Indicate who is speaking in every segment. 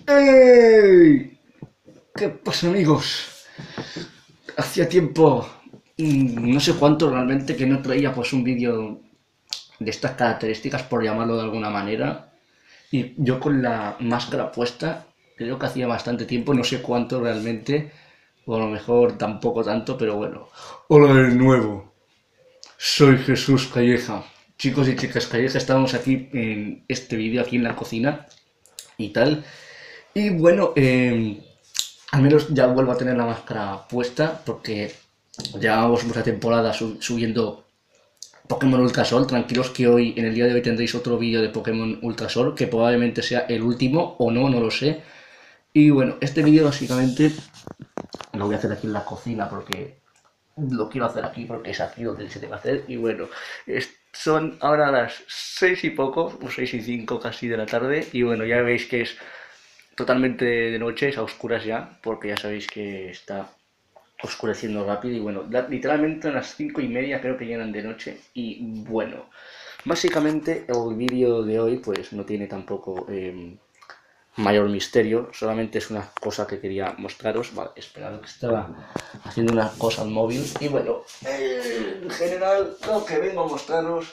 Speaker 1: ¡Ey! ¿Qué pasa, amigos? Hacía tiempo, no sé cuánto realmente, que no traía pues un vídeo de estas características, por llamarlo de alguna manera. Y yo con la máscara puesta, creo que hacía bastante tiempo, no sé cuánto realmente, o a lo mejor tampoco tanto, pero bueno. Hola de nuevo, soy Jesús Calleja. Chicos y chicas Calleja, estamos aquí en este vídeo, aquí en la cocina y tal. Y bueno, al menos ya vuelvo a tener la máscara puesta porque llevamos mucha temporada subiendo Pokémon Ultrasol. Tranquilos que hoy, en el día de hoy, tendréis otro vídeo de Pokémon Ultrasol que probablemente sea el último o no, no lo sé. Y bueno, este vídeo básicamente lo voy a hacer aquí en la cocina porque lo quiero hacer aquí porque es aquí donde se debe hacer. Y bueno, son ahora las 6 y poco, o 6 y 5 casi de la tarde. Y bueno, ya veis que es totalmente de noche, es a oscuras ya, porque ya sabéis que está oscureciendo rápido. Y bueno, literalmente a las 5:30 creo que llegan de noche. Y bueno, básicamente el vídeo de hoy pues no tiene tampoco mayor misterio, solamente es una cosa que quería mostraros. Vale, esperad que estaba haciendo una cosa al móvil. Y bueno, en general lo que vengo a mostraros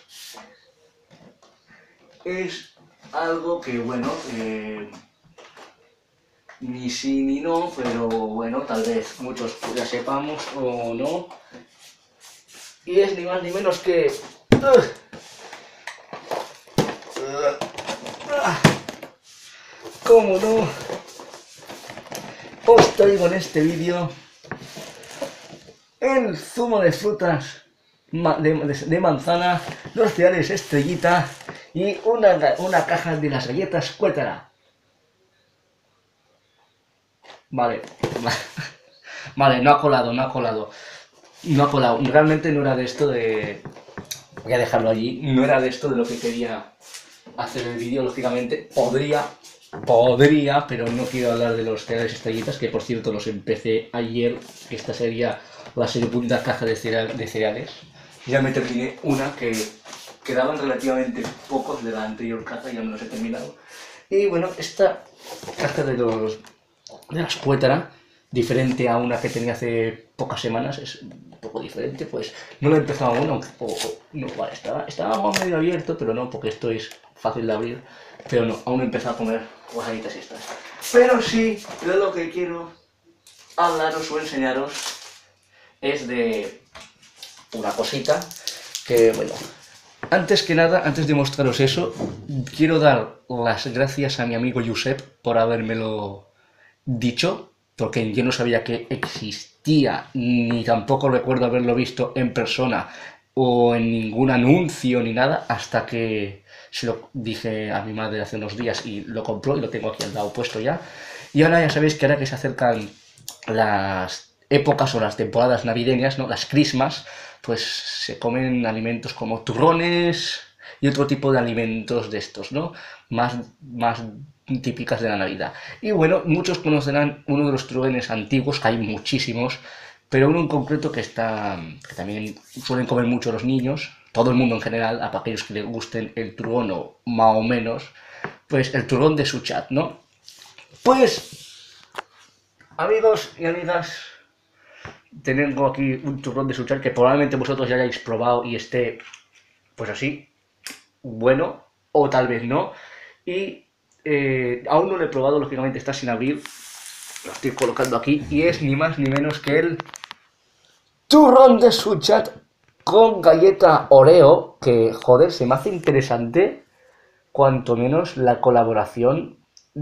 Speaker 1: es algo que bueno, ni sí ni no, pero bueno, tal vez muchos ya sepamos o no. Y es ni más ni menos que... ¿Cómo no? Os traigo en este vídeo el zumo de frutas de manzana, los cereales Estrellita y una caja de las galletas Cuétara. Vale, vale, no ha colado, no ha colado. No ha colado. Realmente no era de esto de... Voy a dejarlo allí. No era de esto de lo que quería hacer el vídeo, lógicamente. Podría, pero no quiero hablar de los cereales Estrellitas, que por cierto los empecé ayer. Esta sería la segunda caja de cereales. Ya me terminé una que quedaban relativamente pocos de la anterior caja, ya me los he terminado. Y bueno, esta caja de las Cuétara, diferente a una que tenía hace pocas semanas, es un poco diferente, pues no lo he empezado aún, aunque no, vale, estaba medio abierto, pero no, porque esto es fácil de abrir, pero no, aún no he empezado a comer cosaditas estas. Pero sí, de lo que quiero hablaros o enseñaros es de una cosita que, bueno, antes que nada, antes de mostraros eso, quiero dar las gracias a mi amigo Josep por habérmelo dicho, porque yo no sabía que existía, ni tampoco recuerdo haberlo visto en persona o en ningún anuncio ni nada, hasta que se lo dije a mi madre hace unos días y lo compró y lo tengo aquí al lado puesto ya. Y ahora ya sabéis que ahora que se acercan las épocas o las temporadas navideñas, ¿no? Las Christmas, pues se comen alimentos como turrones y otro tipo de alimentos de estos, ¿no? Más típicas de la Navidad. Y bueno, muchos conocerán uno de los turrones antiguos, que hay muchísimos, pero uno en concreto que también suelen comer mucho los niños, todo el mundo en general, a aquellos que les gusten el turrón o más o menos, pues el turrón de Suchat, ¿no? Pues, amigos y amigas, tengo aquí un turrón de Suchat que probablemente vosotros ya hayáis probado y esté, pues así, bueno, o tal vez no. Y aún no lo he probado, lógicamente está sin abrir. Lo estoy colocando aquí y es ni más ni menos que el turrón de Suchat con galleta Oreo, que joder, se me hace interesante cuanto menos la colaboración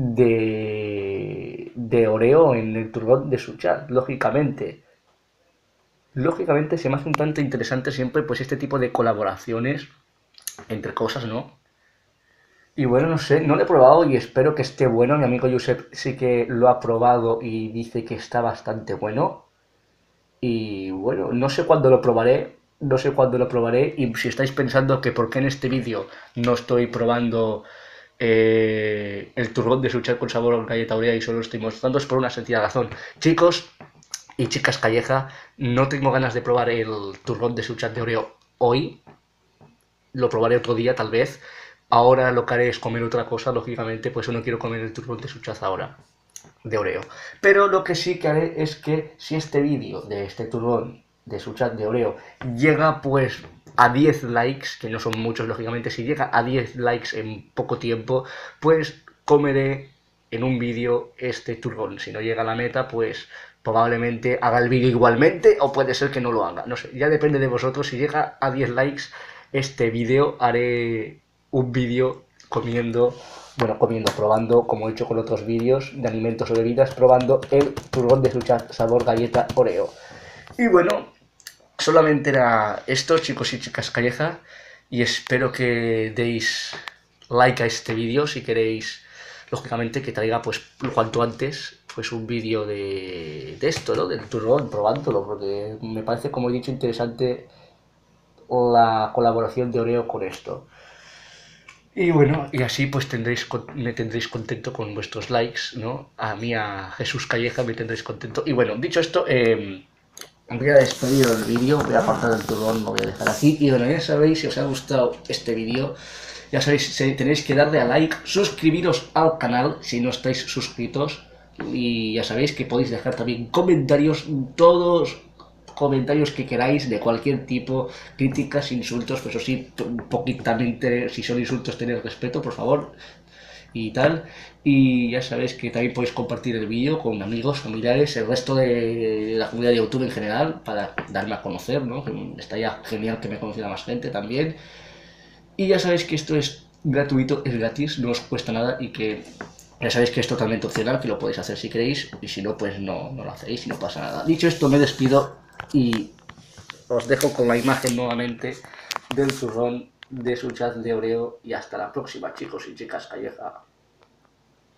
Speaker 1: de Oreo en el turrón de Suchat, lógicamente. Lógicamente se me hace un tanto interesante siempre pues este tipo de colaboraciones entre cosas, ¿no? Y bueno, no sé, no lo he probado y espero que esté bueno. Mi amigo Josep sí que lo ha probado y dice que está bastante bueno. Y bueno, no sé cuándo lo probaré, no sé cuándo lo probaré. Y si estáis pensando que por qué en este vídeo no estoy probando el turrón de Suchat con sabor a galleta Oreo y solo lo estoy mostrando, es por una sencilla razón. Chicos y chicas Calleja, no tengo ganas de probar el turrón de Suchat de Oreo hoy. Lo probaré otro día tal vez, ahora lo que haré es comer otra cosa, lógicamente, pues yo no quiero comer el turrón de Suchaz ahora, de Oreo. Pero lo que sí que haré es que si este vídeo de este turrón de Suchaz de Oreo llega pues a 10 likes, que no son muchos lógicamente, si llega a 10 likes en poco tiempo, pues comeré en un vídeo este turrón. Si no llega a la meta, pues probablemente haga el vídeo igualmente o puede ser que no lo haga. No sé, ya depende de vosotros. Si llega a 10 likes este vídeo, haré un vídeo comiendo, bueno, comiendo, probando, como he hecho con otros vídeos de alimentos o bebidas, probando el turrón de Suchaz sabor galleta Oreo. Y bueno, solamente era esto, chicos y chicas calleja, y espero que deis like a este vídeo si queréis, lógicamente, que traiga pues cuanto antes pues un vídeo de esto, ¿no? Del turrón, probándolo, porque me parece, como he dicho, interesante la colaboración de Oreo con esto. Y bueno, y así pues me tendréis contento con vuestros likes, ¿no? A mí, a Jesús Calleja, me tendréis contento. Y bueno, dicho esto, voy a despedir el vídeo, voy a apartar el turrón, lo voy a dejar aquí. Y bueno, ya sabéis, si os ha gustado este vídeo, ya sabéis, tenéis que darle a like, suscribiros al canal si no estáis suscritos. Y ya sabéis que podéis dejar también comentarios, todos comentarios que queráis de cualquier tipo, críticas, insultos, pues eso sí, un poquitamente, si son insultos, tener respeto, por favor, y tal. Y ya sabéis que también podéis compartir el vídeo con amigos, familiares, el resto de la comunidad de YouTube en general, para darme a conocer, ¿no? Estaría genial que me conociera más gente también. Y ya sabéis que esto es gratuito, es gratis, no os cuesta nada y que ya sabéis que es totalmente opcional, que lo podéis hacer si queréis y si no, pues no lo hacéis y no pasa nada. Dicho esto, me despido y os dejo con la imagen nuevamente del turrón de Suchaz de Oreo y hasta la próxima, chicos y chicas calleja.